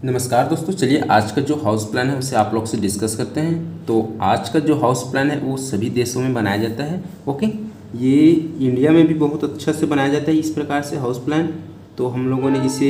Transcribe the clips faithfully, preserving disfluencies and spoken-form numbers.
नमस्कार दोस्तों, चलिए आज का जो हाउस प्लान है उसे आप लोग से डिस्कस करते हैं। तो आज का जो हाउस प्लान है वो सभी देशों में बनाया जाता है। ओके, ये इंडिया में भी बहुत अच्छा से बनाया जाता है इस प्रकार से हाउस प्लान। तो हम लोगों ने इसे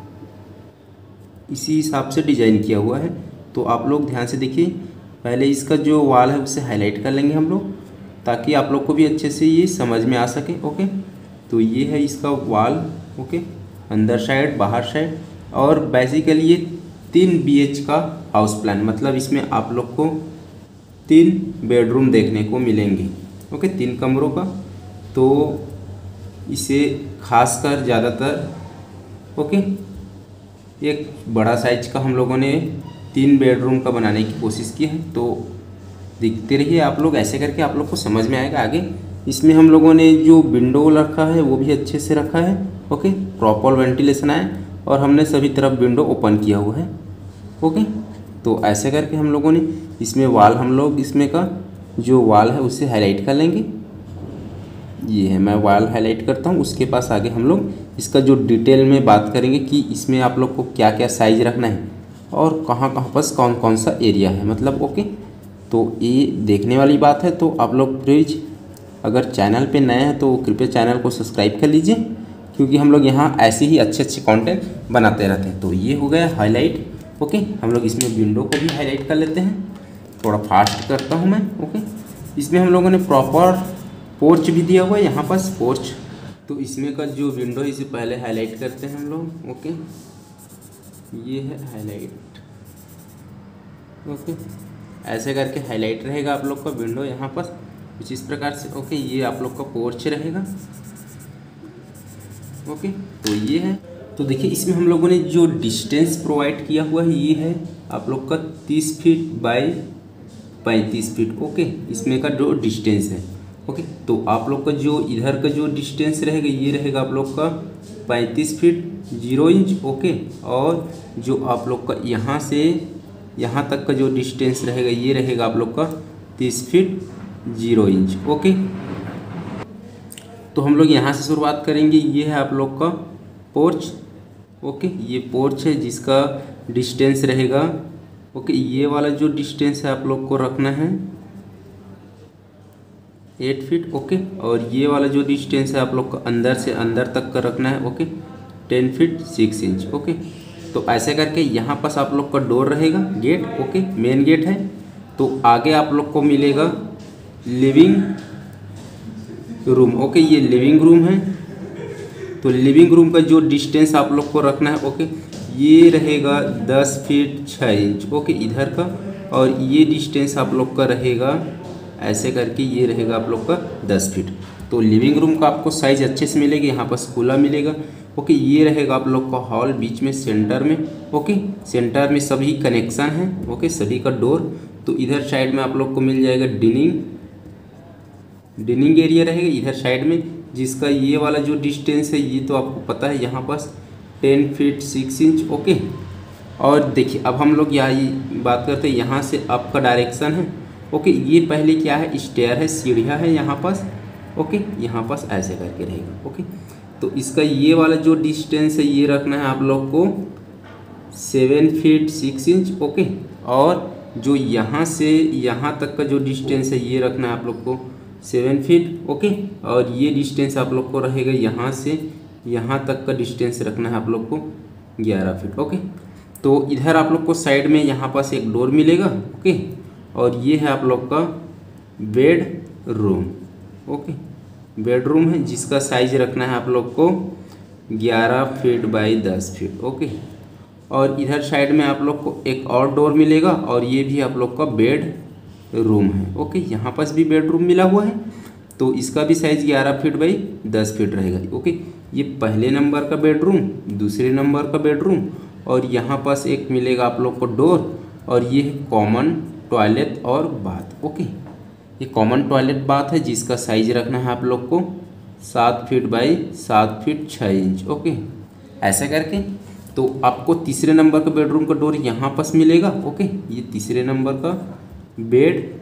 इसी हिसाब से डिजाइन किया हुआ है। तो आप लोग ध्यान से देखिए, पहले इसका जो वाल है उसे हाईलाइट कर लेंगे हम लोग, ताकि आप लोग को भी अच्छे से ये समझ में आ सके। ओके, तो ये है इसका वाल। ओके, अंदर साइड बाहर साइड, और बेसिकली ये तीन बीएच का हाउस प्लान, मतलब इसमें आप लोग को तीन बेडरूम देखने को मिलेंगे। ओके, तीन कमरों का। तो इसे खासकर ज़्यादातर ओके एक बड़ा साइज का हम लोगों ने तीन बेडरूम का बनाने की कोशिश की है। तो देखते रहिए आप लोग, ऐसे करके आप लोग को समझ में आएगा आगे। इसमें हम लोगों ने जो विंडो रखा है वो भी अच्छे से रखा है। ओके, प्रॉपर वेंटिलेशन आए, और हमने सभी तरफ विंडो ओपन किया हुआ है। ओके, तो ऐसे करके हम लोगों ने इसमें वाल हम लोग इसमें का जो वाल है उसे हाईलाइट कर लेंगे। ये है, मैं वाल हाईलाइट करता हूँ, उसके पास आगे हम लोग इसका जो डिटेल में बात करेंगे कि इसमें आप लोग को क्या क्या साइज रखना है और कहाँ कहाँ पर कौन कौन सा एरिया है, मतलब। ओके, तो ये देखने वाली बात है। तो आप लोग प्लीज़ अगर चैनल पे नए हैं तो कृपया चैनल को सब्सक्राइब कर लीजिए, क्योंकि हम लोग यहाँ ऐसे ही अच्छे अच्छे कंटेंट बनाते रहते हैं। तो ये हो गया हाईलाइट। ओके, हम लोग इसमें विंडो को भी हाईलाइट कर लेते हैं। थोड़ा फास्ट करता हूँ मैं। ओके, इसमें हम लोगों ने प्रॉपर पोर्च भी दिया हुआ है यहाँ पास पोर्च। तो इसमें का जो विंडो है इसे पहले हाईलाइट करते हैं हम लोग। ओके, ये है हाईलाइट। ओके, ऐसे करके हाईलाइट रहेगा आप लोग का विंडो यहाँ पर कुछ इस प्रकार से। ओके, ये आप लोग का पोर्च रहेगा। ओके, तो ये है। तो देखिए, इसमें हम लोगों ने जो डिस्टेंस प्रोवाइड किया हुआ है ये है आप लोग का तीस फीट बाई पैंतीस फीट। ओके, इसमें का जो डिस्टेंस है। ओके, तो आप लोग का जो इधर का जो डिस्टेंस रहेगा ये रहेगा आप लोग का पैंतीस फीट जीरो इंच। ओके, और जो आप लोग का यहाँ से यहाँ तक का जो डिस्टेंस रहेगा ये रहेगा आप लोग का तीस फीट जीरो इंच। ओके, तो हम लोग यहाँ से शुरुआत करेंगे। ये है आप लोग का पोर्च। ओके, ये पोर्च है जिसका डिस्टेंस रहेगा। ओके, ये वाला जो डिस्टेंस है आप लोग को रखना है एट फीट। ओके, और ये वाला जो डिस्टेंस है आप लोग को अंदर से अंदर तक का रखना है। Okay, ten feet six inch. Okay, तो ऐसे करके यहाँ पास आप लोग का डोर रहेगा, गेट। ओके, मेन गेट है। तो आगे आप लोग को मिलेगा लिविंग रूम। ओके, ये लिविंग रूम है। तो लिविंग रूम का जो डिस्टेंस आप लोग को रखना है, ओके, ये रहेगा दस फीट छः इंच। ओके, इधर का, और ये डिस्टेंस आप लोग का रहेगा ऐसे करके, ये रहेगा आप लोग का दस फीट। तो लिविंग रूम का आपको साइज अच्छे से मिलेगा, यहाँ पर खुला मिलेगा। ओके, ये रहेगा आप लोग का हॉल बीच में सेंटर में। ओके, सेंटर में सभी कनेक्शन हैं। ओके, सभी का डोर। तो इधर साइड में आप लोग को मिल जाएगा डिनिंग डिनिंग एरिया रहेगा इधर साइड में, जिसका ये वाला जो डिस्टेंस है ये तो आपको पता है, यहाँ पास ten feet six inch. Okay, और देखिए अब हम लोग यहाँ बात करते हैं यहाँ से अप का डायरेक्शन है। ओके, ये पहले क्या है, स्टेयर है, सीढ़ियाँ है यहाँ पास। ओके, यहाँ पास ऐसे करके रहेगा। ओके, तो इसका ये वाला जो डिस्टेंस है ये रखना है आप लोग को seven feet six inch. Okay, और जो यहाँ से यहाँ तक का जो डिस्टेंस है ये रखना है आप लोग को सेवन फीट। ओके, और ये डिस्टेंस आप लोग को रहेगा यहाँ से यहाँ तक का डिस्टेंस रखना है आप लोग को ग्यारह फीट। ओके, तो इधर आप लोग को साइड में यहाँ पास एक डोर मिलेगा। ओके, और ये है आप लोग का बेड रूम। ओके, बेडरूम है जिसका साइज रखना है आप लोग को ग्यारह फीट बाई दस फीट। ओके, और इधर साइड में आप लोग को एक और डोर मिलेगा, और ये भी आप लोग का बेड रूम है। ओके, यहाँ पास भी बेडरूम मिला हुआ है। तो इसका भी साइज ग्यारह फीट बाई दस फीट रहेगा। ओके, ये पहले नंबर का बेडरूम, दूसरे नंबर का बेडरूम, और यहाँ पास एक मिलेगा आप लोग को डोर, और ये है कॉमन टॉयलेट और बाथ। ओके, ये कॉमन टॉयलेट बाथ है जिसका साइज रखना है आप लोग को सात फीट बाई सात फीट छः इंच। ओके, ऐसा करके तो आपको तीसरे नंबर का बेडरूम का डोर यहाँ पास मिलेगा। ओके, ये तीसरे नंबर का बेड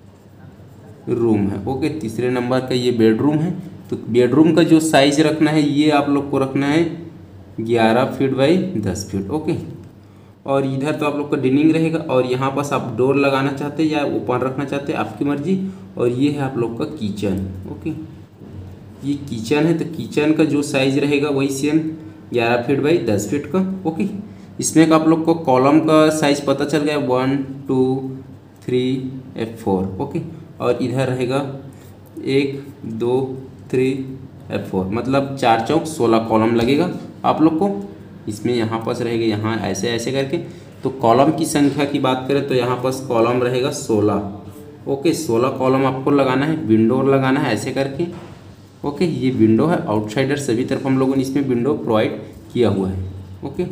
रूम है। ओके, तीसरे नंबर का ये बेडरूम है। तो बेडरूम का जो साइज रखना है ये आप लोग को रखना है ग्यारह फीट बाई दस फीट। ओके, और इधर तो आप लोग का डिनिंग रहेगा और यहाँ पास आप डोर लगाना चाहते हैं या ओपन रखना चाहते हैं आपकी मर्जी। और ये है आप लोग का किचन। ओके, ये किचन है तो किचन का जो साइज रहेगा वही सेम ग्यारह फीट बाई दस फीट का। ओके, इसमें का आप लोग को कॉलम का साइज पता चल गया, one two three F four. Okay, और इधर रहेगा एक दो थ्री एफ फोर, मतलब चार चौक सोलह कॉलम लगेगा आप लोग को इसमें। यहाँ पास रहेगा यहाँ ऐसे ऐसे करके। तो कॉलम की संख्या की बात करें तो यहाँ पास कॉलम रहेगा सोलह। ओके, सोलह कॉलम आपको लगाना है, विंडो लगाना है ऐसे करके। ओके, ये विंडो है आउटसाइडर, सभी तरफ हम लोगों ने इसमें विंडो प्रोवाइड किया हुआ है। ओके,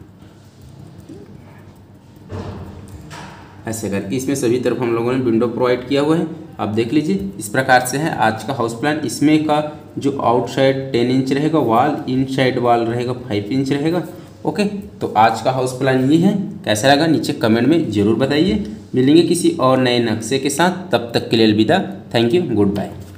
ऐसे करके इसमें सभी तरफ हम लोगों ने विंडो प्रोवाइड किया हुआ है। आप देख लीजिए, इस प्रकार से है आज का हाउस प्लान। इसमें का जो आउटसाइड टेन इंच रहेगा वाल, इनसाइड वाल रहेगा फाइव इंच रहेगा। ओके, तो आज का हाउस प्लान ये है। कैसा लगा नीचे कमेंट में ज़रूर बताइए। मिलेंगे किसी और नए नक्शे के साथ, तब तक के लिए अलविदा। Thank you, good bye.